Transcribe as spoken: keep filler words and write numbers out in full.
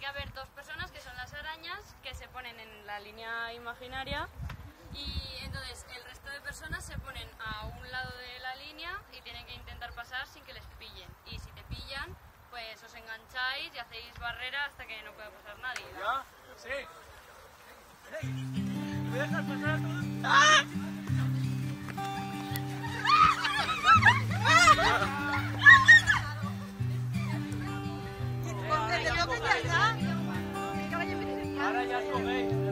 que haber dos personas que son las arañas que se ponen en la línea imaginaria y entonces el resto de personas se ponen a un lado de la línea y tienen que intentar pasar sin que les pillen. Y si te pillan, pues os engancháis y hacéis barrera hasta que no pueda pasar nadie. ¿Ya? Sí. ¿Me dejas pasar a todos? ¡Ah! Ahora ya os coméis.